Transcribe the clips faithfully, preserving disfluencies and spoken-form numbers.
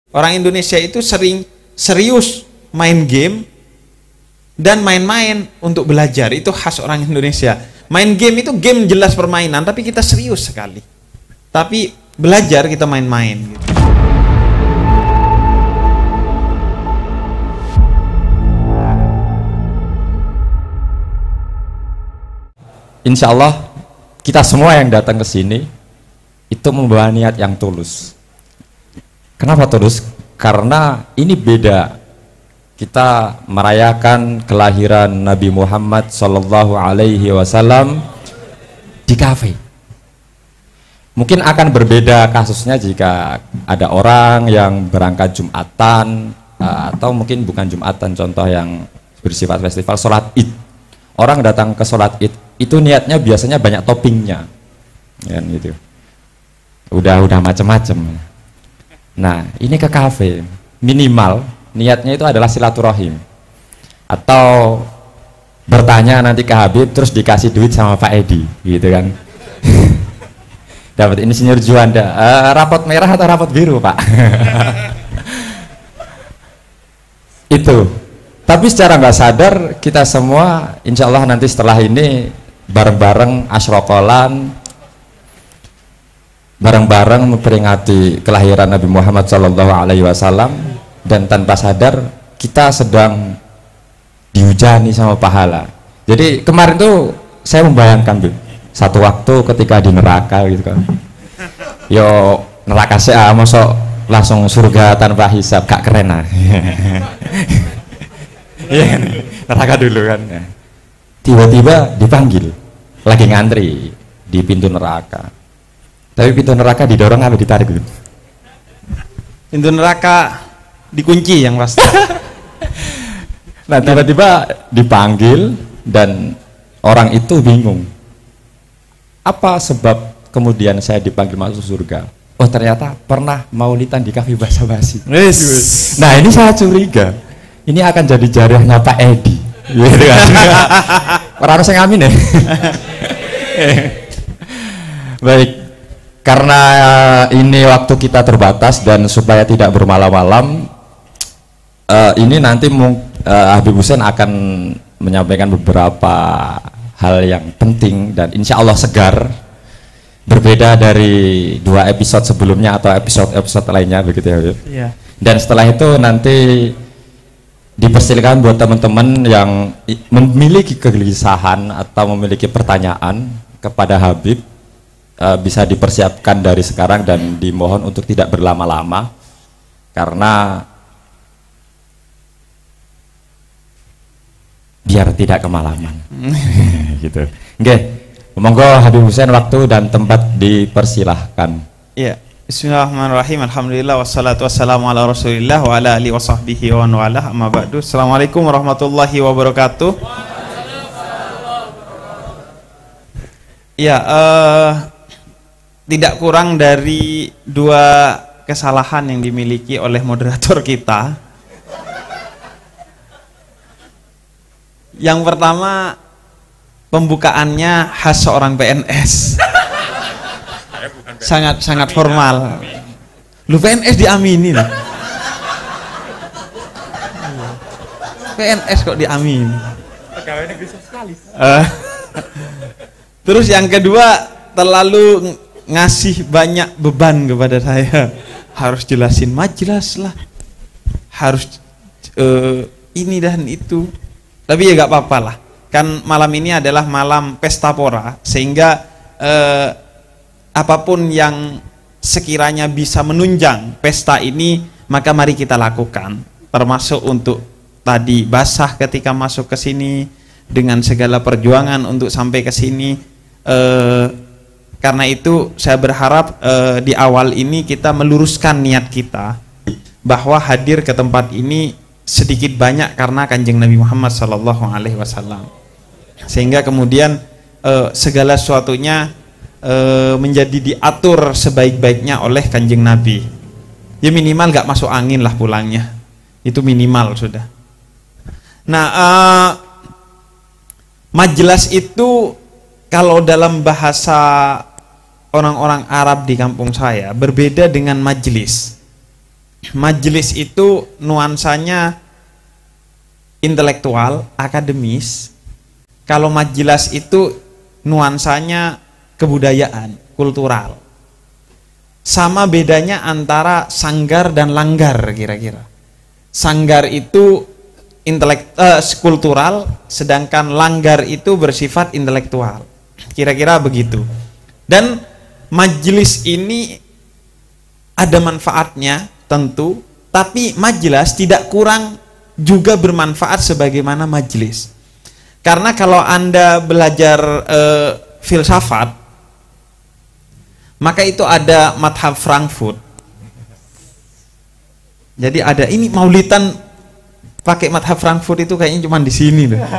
Orang Indonesia itu sering serius main game dan main-main untuk belajar. Itu khas orang Indonesia. Main game itu game jelas permainan, tapi kita serius sekali. Tapi belajar kita main-main gitu. Insya Allah kita semua yang datang ke sini itu membawa niat yang tulus. Kenapa tulus? Karena ini beda. Kita merayakan kelahiran Nabi Muhammad Sallallahu Alaihi Wasallam di kafe. Mungkin akan berbeda kasusnya jika ada orang yang berangkat Jumatan atau mungkin bukan Jumatan, contoh yang bersifat festival sholat Id. Orang datang ke sholat Id itu niatnya biasanya banyak toppingnya, ya, gitu. Udah udah macam-macam. Nah, ini ke kafe, minimal niatnya itu adalah silaturahim atau bertanya nanti ke Habib terus dikasih duit sama Pak Edi, gitu kan? Dapat ini Insinyur Juanda, uh, rapot merah atau rapot biru, Pak? Itu. Tapi secara nggak sadar kita semua, insya Allah nanti setelah ini bareng-bareng asrokolan, bareng-bareng memperingati kelahiran Nabi Muhammad Shallallahu Alaihi Wasallam, dan tanpa sadar kita sedang dihujani sama pahala. Jadi kemarin tuh saya membayangkan tuh satu waktu ketika di neraka gitu kan, yo neraka saya masuk langsung surga tanpa hisab, gak keren lah. Iya, neraka dulu kan. Tiba-tiba dipanggil, lagi ngantri di pintu neraka. Tapi pintu neraka didorong apa ditarik gitu? Pintu neraka dikunci yang pasti. Nah, tiba-tiba dipanggil dan orang itu bingung. Apa sebab kemudian saya dipanggil masuk surga? Oh, ternyata pernah maulidan di kafe basa-basi. Yes. Nah, ini saya curiga. Ini akan jadi jariahnya Pak Edi. Gitu kan? Orang saya ngamin ya. Baik. Karena ini waktu kita terbatas dan supaya tidak bermalam-malam, uh, ini nanti uh, Habib Hussein akan menyampaikan beberapa hal yang penting dan insya Allah segar, berbeda dari dua episode sebelumnya atau episode-episode lainnya, begitu ya Habib? Iya. Dan setelah itu nanti dipersilakan buat teman-teman yang memiliki kegelisahan atau memiliki pertanyaan kepada Habib, Uh, bisa dipersiapkan dari sekarang dan dimohon untuk tidak berlama-lama karena biar tidak kemalaman. Gitu. Oke, monggo Habib Hussein, waktu dan tempat dipersilahkan. Iya. Bismillahirrahmanirrahim. Alhamdulillah wassalatu wassalamu ala Rasulillah wa ala alihi wa sahbihi wa wala amma ba'du. Assalamualaikum warahmatullahi wabarakatuh. Iya, uh, tidak kurang dari dua kesalahan yang dimiliki oleh moderator kita. Yang pertama, pembukaannya khas seorang P N S. Sangat sangat formal. Lu P N S diamini lah. P N S kok diamini. Pegawai negeri sekali. Uh, terus yang kedua, terlalu ngasih banyak beban kepada saya, harus jelasin majelis lah, harus uh, ini dan itu. Tapi ya gak apa-apa lah, kan malam ini adalah malam pesta pora, sehingga uh, apapun yang sekiranya bisa menunjang pesta ini maka mari kita lakukan, termasuk untuk tadi basah ketika masuk ke sini dengan segala perjuangan untuk sampai ke sini. uh, Karena itu saya berharap eh, di awal ini kita meluruskan niat kita bahwa hadir ke tempat ini sedikit banyak karena Kanjeng Nabi Muhammad Sallallahu Alaihi Wasallam, sehingga kemudian eh, segala sesuatunya eh, menjadi diatur sebaik-baiknya oleh Kanjeng Nabi. Ya minimal gak masuk angin lah pulangnya, itu minimal sudah. Nah, eh, majelis itu kalau dalam bahasa orang-orang Arab di kampung saya berbeda dengan majelis. majelis itu nuansanya intelektual, akademis. Kalau majelis itu nuansanya kebudayaan, kultural. Sama bedanya antara sanggar dan langgar kira-kira. Sanggar itu intelek, eh, kultural, sedangkan langgar itu bersifat intelektual. Kira-kira begitu. Dan majelis ini ada manfaatnya tentu, tapi majelis tidak kurang juga bermanfaat sebagaimana majelis. Karena kalau Anda belajar eh, filsafat, maka itu ada madhab Frankfurt. Jadi ada ini maulidan pakai madhab Frankfurt itu kayaknya cuma di sini loh.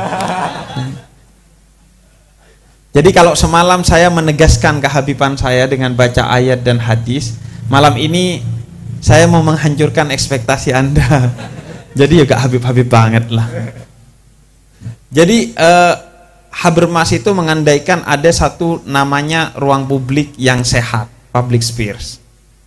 Jadi kalau semalam saya menegaskan kehabiban saya dengan baca ayat dan hadis, malam ini saya mau menghancurkan ekspektasi Anda. Jadi ya gak habib-habib banget lah. Jadi eh, Habermas itu mengandaikan ada satu namanya ruang publik yang sehat, public space.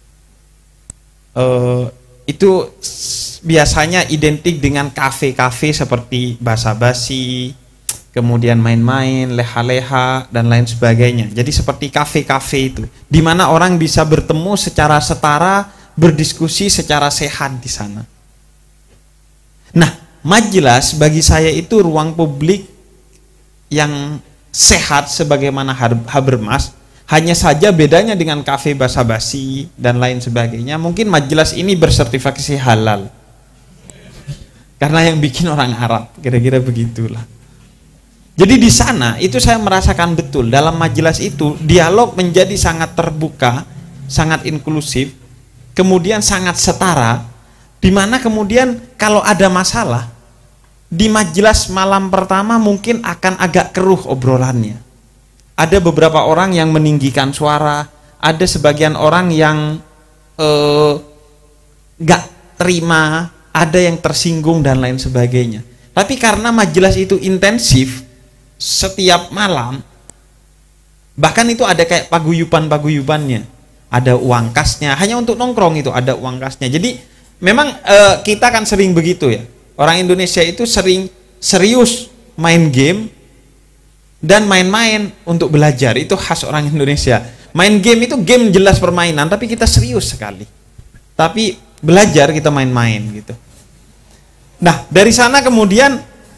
Eh, itu biasanya identik dengan kafe-kafe seperti basa-basi, kemudian main-main, leha-leha, dan lain sebagainya. Jadi seperti kafe-kafe itu, di mana orang bisa bertemu secara setara, berdiskusi secara sehat di sana. Nah, majelis bagi saya itu ruang publik yang sehat sebagaimana Habermas. Hanya saja bedanya dengan kafe basa-basi dan lain sebagainya, mungkin majelis ini bersertifikasi halal. Karena yang bikin orang Arab, kira-kira begitulah. Jadi di sana itu saya merasakan betul dalam majelis itu dialog menjadi sangat terbuka, sangat inklusif, kemudian sangat setara, di mana kemudian kalau ada masalah di majelis malam pertama mungkin akan agak keruh obrolannya. Ada beberapa orang yang meninggikan suara, ada sebagian orang yang eh, gak terima, ada yang tersinggung dan lain sebagainya. Tapi karena majelis itu intensif setiap malam, bahkan itu ada kayak paguyuban-paguyubannya, ada uang kasnya, hanya untuk nongkrong itu ada uang kasnya. Jadi memang eh, kita kan sering begitu ya, orang Indonesia itu sering serius main game dan main-main untuk belajar, itu khas orang Indonesia. Main game itu game jelas permainan, tapi kita serius sekali. Tapi belajar kita main-main gitu. Nah, dari sana kemudian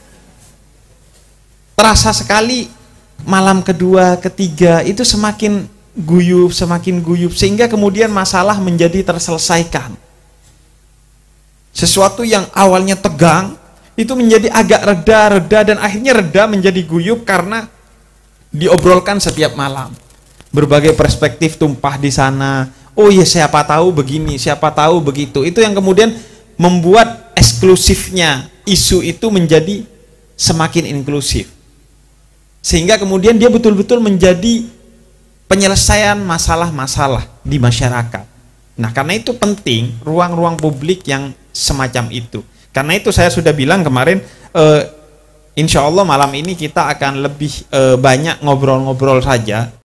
terasa sekali malam kedua, ketiga itu semakin guyup, semakin guyup, sehingga kemudian masalah menjadi terselesaikan. Sesuatu yang awalnya tegang itu menjadi agak reda-reda dan akhirnya reda menjadi guyup karena diobrolkan setiap malam. Berbagai perspektif tumpah di sana. Oh iya, siapa tahu begini, siapa tahu begitu. Itu yang kemudian membuat eksklusifnya isu itu menjadi semakin inklusif. Sehingga kemudian dia betul-betul menjadi penyelesaian masalah-masalah di masyarakat. Nah, karena itu penting ruang-ruang publik yang semacam itu. Karena itu saya sudah bilang kemarin, eh, insya Allah malam ini kita akan lebih eh, banyak ngobrol-ngobrol saja.